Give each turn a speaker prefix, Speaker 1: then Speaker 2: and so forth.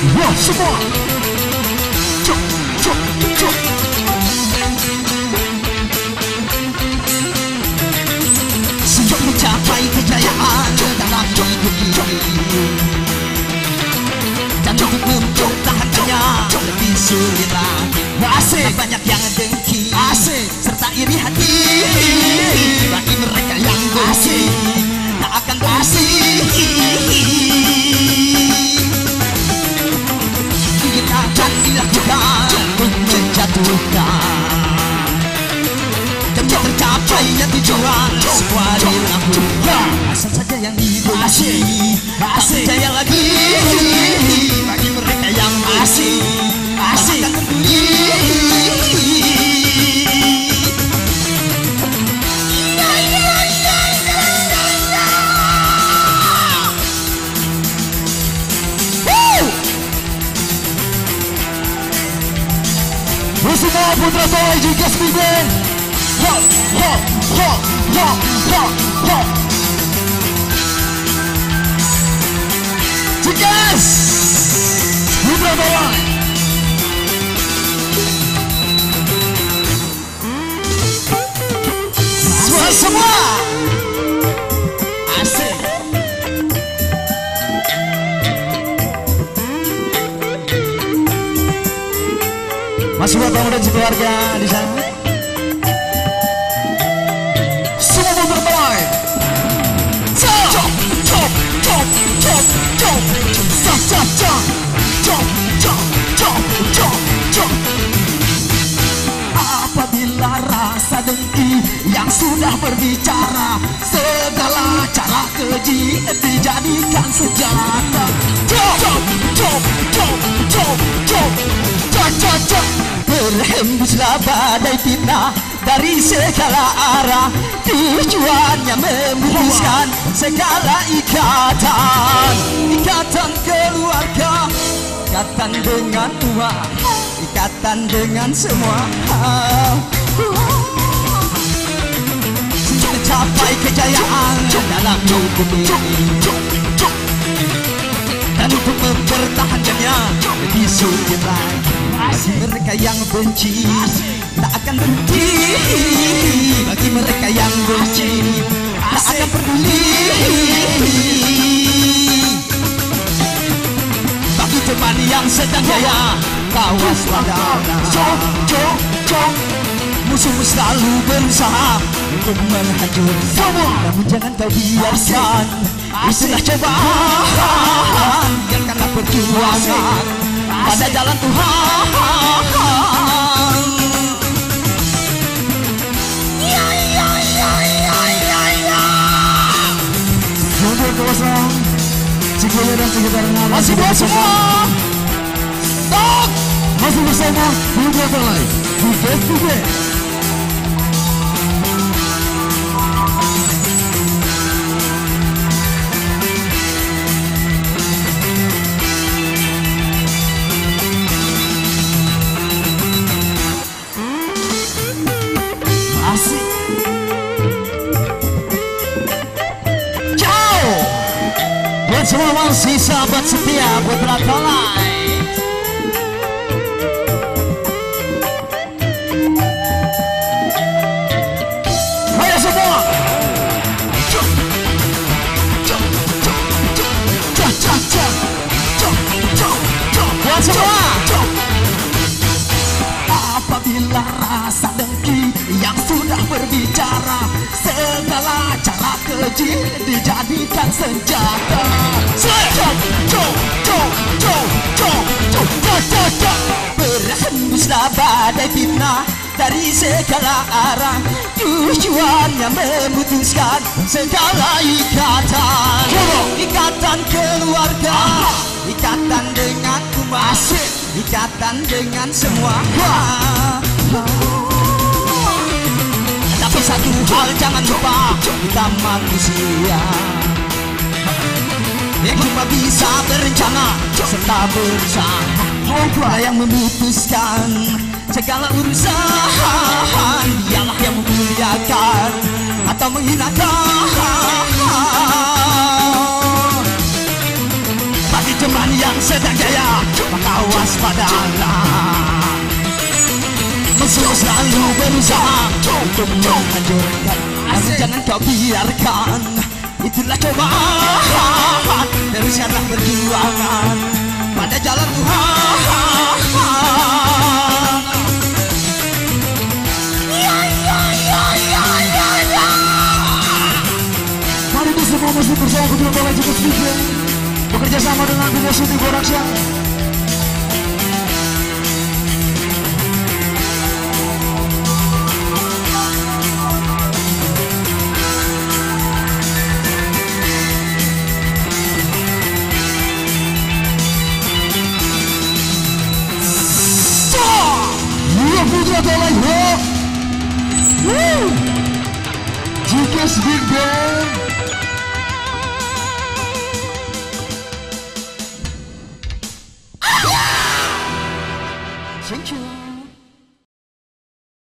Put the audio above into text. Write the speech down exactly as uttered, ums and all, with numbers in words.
Speaker 1: Wah semua cok cok cok. Sejak mencapai kejayaan dalam hidup ini, dan untuk mempertahankannya lebih sulit lagi. Asik. Banyak yang dengki, asik, serta iri hati. Bagi mereka yang asik tak akan asik. Kita akan dilakukan untuk menjatuhkan, demi tercapainya tujuan semua dilakukan. Asal saja yang dibenci, asik jaya lagi. Bagi mereka yang asik, asik akan peduli. Semua putra soleh juga sembilan. Ho ho ho ho ho ho. Cikas putra soleh. Semua semua. Asik. Masih buat kamu dan sekeluarga di sana. Semua mau bermain. Cop cop cop cop cop cop cop cop cop cop cop cop cop. Apabila rasa dengki yang sudah berbicara, segala cara keji dijadikan senjata. Cop cop cop cop cop cop cop cop cop. Berhembuslah badai fitnah dari segala arah, tujuannya memutuskan segala ikatan. Ikatan keluarga, ikatan dengan Tuhan, ikatan dengan semua. Mencapai kejayaan dalam hidup ini, dan untuk mempertahankannya lebih sulit lagi. Bagi mereka yang benci tak akan berhenti. Bagi mereka yang benci tak akan peduli. Bagi teman yang sedang jaya, kawas pada cok cok cok. Musuhmu selalu berusaha untuk menghancurkan, namun jangan kau biarkan itulah cobaan. Biarkanlah perjuangan pada jalan Tuhan. Ya ya ya ya ya ya. Mundur kosong, Cikoyo dan sekitarnya masih buat semua. Stop. Masih bersama Putra Soleh di Facebook. Semua masih sahabat setia Putra Soleh. Ayo semua. Cok cok cok cok cok cok cok cok cok. Buat semua. Apabila rasa dengki yang sudah berbicara, segala cara keji dijadikan senjata. Cok cok cok cok cok cok cok cok cok. Berhembuslah badai fitnah dari segala arah, tujuannya memutuskan segala ikatan. Ikatan keluarga, ikatan dengan umat, ikatan dengan semua. Tapi satu hal jangan lupa, kita manusia yang cuma bisa berencana serta berusaha. Allah yang memutuskan segala urusan, dialah yang memuliakan atau menghinakan. Bagi teman yang sedang jaya, maka waspadalah. Musuh selalu berusaha untuk menghancurkan, namun jangan kau biarkan. Itulah cobaan, teruskanlah perjuangan pada jalan Tuhan. Ya, ya, ya, ya, ya, ya.
Speaker 2: Mari ini semua musik bersama Kedua Balai Cukup D J bekerja sama dengan Video City Production. Putra Balai Rock, woo, Jukes Big Band. Thank you.